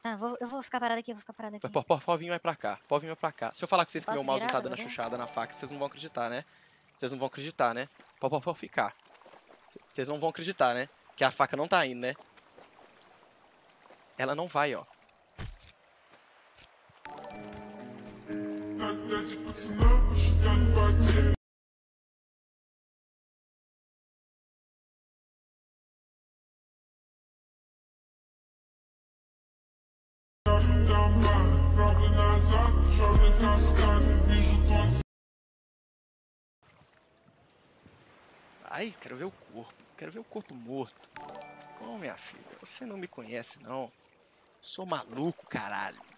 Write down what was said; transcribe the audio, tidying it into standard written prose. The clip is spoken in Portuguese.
Tá, eu vou ficar parada aqui, Pode vir mais pra cá, pode vir mais pra cá. Se eu falar que vocês que meu mouse virar tá dando a agora? chuchada na faca, vocês não vão acreditar, né? Vocês não vão acreditar, né? Pode ficar. Vocês não vão acreditar, né? Que a faca não tá indo, né? Ela não vai, ó. Ai, quero ver o corpo. Quero ver o corpo morto. Ô, minha filha, você não me conhece, não. Sou maluco, caralho.